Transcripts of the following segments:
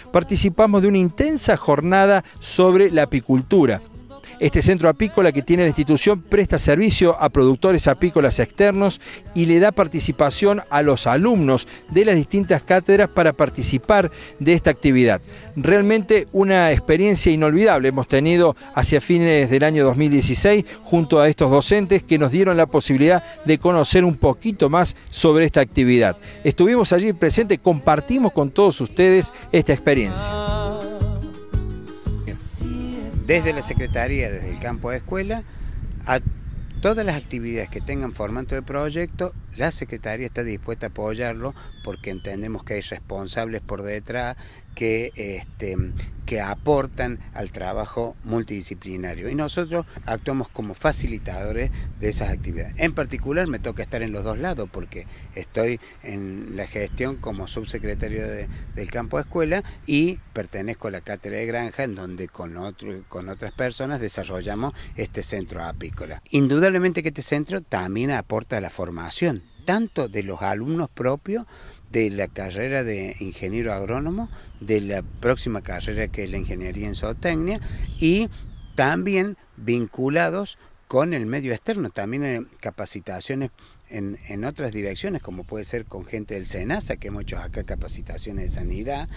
participamos de una intensa jornada sobre la apicultura. Este centro apícola que tiene la institución presta servicio a productores apícolas externos y le da participación a los alumnos de las distintas cátedras para participar de esta actividad. Realmente una experiencia inolvidable hemos tenido hacia fines del año 2016 junto a estos docentes que nos dieron la posibilidad de conocer un poquito más sobre esta actividad. Estuvimos allí presentes, compartimos con todos ustedes esta experiencia. Desde la Secretaría, desde el campo de escuela, a todas las actividades que tengan formato de proyecto, la Secretaría está dispuesta a apoyarlo porque entendemos que hay responsables por detrás que aportan al trabajo multidisciplinario y nosotros actuamos como facilitadores de esas actividades. En particular me toca estar en los dos lados porque estoy en la gestión como subsecretario del campo de escuela y pertenezco a la cátedra de granja en donde con otras personas desarrollamos este centro apícola. Indudablemente que este centro también aporta a la formación tanto de los alumnos propios de la carrera de ingeniero agrónomo, de la próxima carrera que es la ingeniería en zootecnia y también vinculados con el medio externo, también en capacitaciones en otras direcciones, como puede ser con gente del SENASA, que hemos hecho acá capacitaciones de sanidad,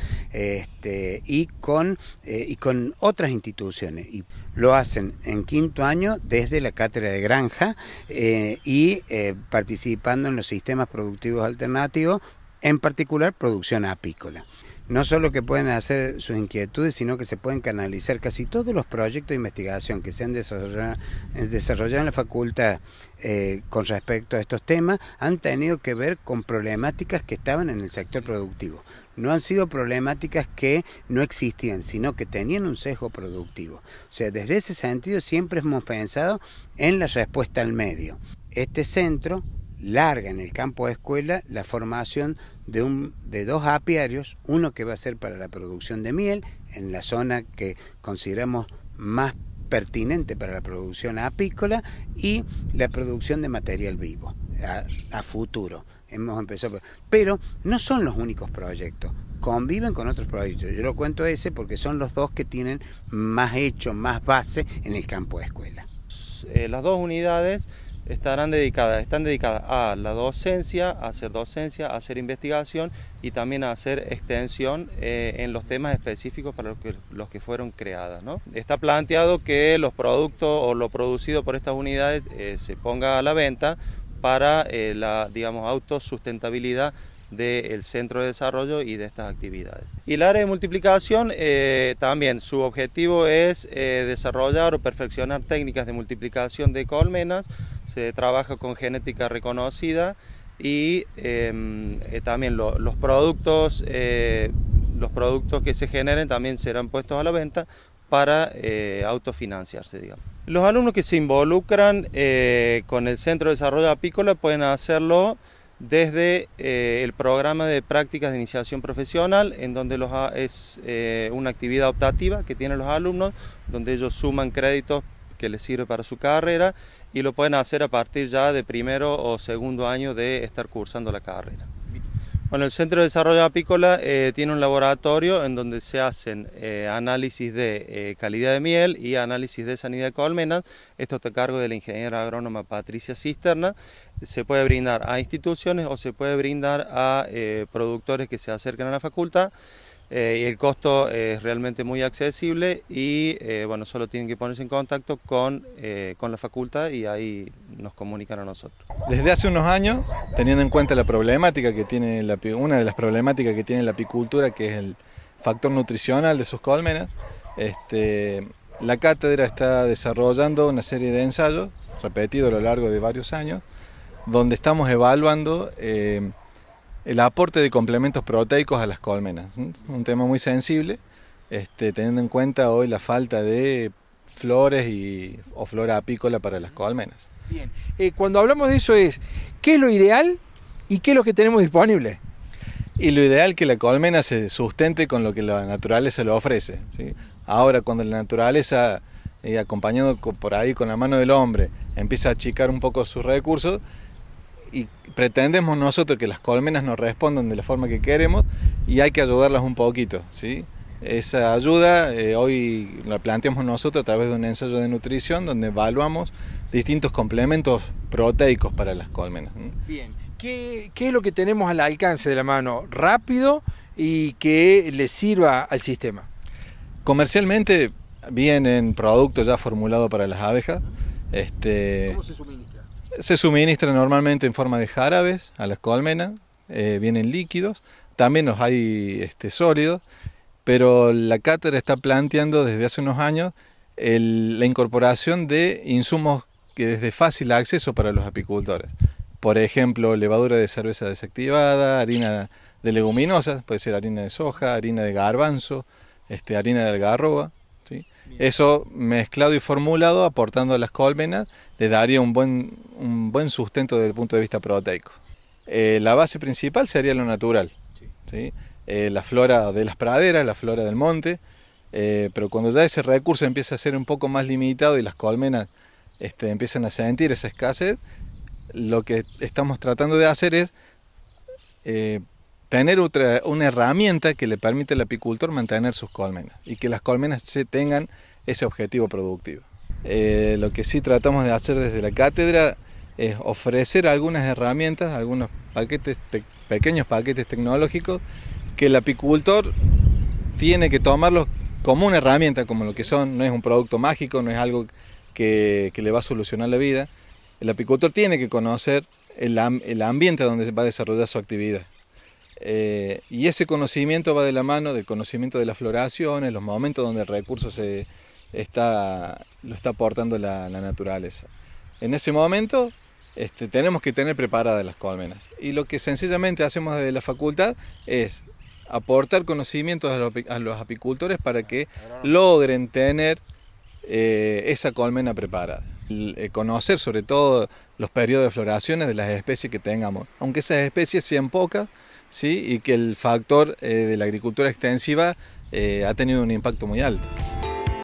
y con otras instituciones. Y lo hacen en quinto año desde la cátedra de granja y participando en los sistemas productivos alternativos, en particular producción apícola. No solo que pueden hacer sus inquietudes, sino que se pueden canalizar casi todos los proyectos de investigación que se han desarrollado en la facultad con respecto a estos temas, han tenido que ver con problemáticas que estaban en el sector productivo. No han sido problemáticas que no existían, sino que tenían un sesgo productivo. O sea, desde ese sentido siempre hemos pensado en la respuesta al medio. Este centro larga en el campo de escuela la formación de dos apiarios, uno que va a ser para la producción de miel, en la zona que consideramos más pertinente para la producción apícola, y la producción de material vivo a futuro. Hemos empezado, pero no son los únicos proyectos, conviven con otros proyectos. Yo lo cuento ese porque son los dos que tienen más hecho, más base en el campo de escuela. Las dos unidades están dedicadas a la docencia, a hacer investigación y también a hacer extensión en los temas específicos para los que fueron creadas, ¿no? Está planteado que los productos o lo producido por estas unidades se ponga a la venta para la, digamos, autosustentabilidad del centro de desarrollo y de estas actividades. Y el área de multiplicación también su objetivo es desarrollar o perfeccionar técnicas de multiplicación de colmenas. Se trabaja con genética reconocida y también los productos que se generen también serán puestos a la venta para autofinanciarse, digamos. Los alumnos que se involucran con el Centro de Desarrollo Apícola pueden hacerlo desde el programa de prácticas de iniciación profesional, en donde es una actividad optativa que tienen los alumnos, donde ellos suman créditos que les sirve para su carrera y lo pueden hacer a partir ya de primero o segundo año de estar cursando la carrera. Bueno, el Centro de Desarrollo Apícola tiene un laboratorio en donde se hacen análisis de calidad de miel y análisis de sanidad de colmenas. Esto está a cargo de la ingeniera agrónoma Patricia Cisterna. Se puede brindar a instituciones o se puede brindar a productores que se acercan a la facultad. Y el costo es realmente muy accesible y bueno, solo tienen que ponerse en contacto con la facultad y ahí nos comunican a nosotros. Desde hace unos años, teniendo en cuenta la problemática que tiene una de las problemáticas que tiene la apicultura, que es el factor nutricional de sus colmenas, la cátedra está desarrollando una serie de ensayos repetidos a lo largo de varios años, donde estamos evaluando el aporte de complementos proteicos a las colmenas. Es un tema muy sensible, teniendo en cuenta hoy la falta de flores o flora apícola para las colmenas. Bien, cuando hablamos de eso ¿qué es lo ideal y qué es lo que tenemos disponible? Y lo ideal es que la colmena se sustente con lo que la naturaleza le ofrece, ¿sí? Ahora, cuando la naturaleza, acompañado por ahí con la mano del hombre, empieza a achicar un poco sus recursos, y pretendemos nosotros que las colmenas nos respondan de la forma que queremos y hay que ayudarlas un poquito, ¿sí? Esa ayuda hoy la planteamos nosotros a través de un ensayo de nutrición donde evaluamos distintos complementos proteicos para las colmenas. Bien, ¿qué es lo que tenemos al alcance de la mano rápido y que le sirva al sistema? Comercialmente vienen productos ya formulados para las abejas. ¿Cómo se suministra? Se suministra normalmente en forma de jarabes a las colmenas, vienen líquidos, también los hay sólidos, pero la cátedra está planteando desde hace unos años la incorporación de insumos que es de fácil acceso para los apicultores. Por ejemplo, levadura de cerveza desactivada, harina de leguminosas, puede ser harina de soja, harina de garbanzo, harina de algarroba. ¿Sí? Eso mezclado y formulado, aportando a las colmenas, le daría un buen sustento desde el punto de vista proteico. La base principal sería lo natural, ¿sí? La flora de las praderas, la flora del monte, pero cuando ya ese recurso empieza a ser un poco más limitado y las colmenas empiezan a sentir esa escasez, lo que estamos tratando de hacer es tener una herramienta que le permite al apicultor mantener sus colmenas y que las colmenas tengan ese objetivo productivo. Lo que sí tratamos de hacer desde la cátedra es ofrecer algunas herramientas, algunos pequeños paquetes tecnológicos que el apicultor tiene que tomarlos como una herramienta, como lo que son. No es un producto mágico, no es algo que le va a solucionar la vida. El apicultor tiene que conocer el ambiente donde va a desarrollar su actividad. Y ese conocimiento va de la mano del conocimiento de las floraciones, los momentos donde el recurso lo está aportando la naturaleza. En ese momento tenemos que tener preparadas las colmenas. Y lo que sencillamente hacemos desde la facultad es aportar conocimientos a los apicultores para que logren tener esa colmena preparada. Conocer sobre todo los periodos de floraciones de las especies que tengamos, aunque esas especies sean pocas, ¿sí? Y que el factor de la agricultura extensiva ha tenido un impacto muy alto.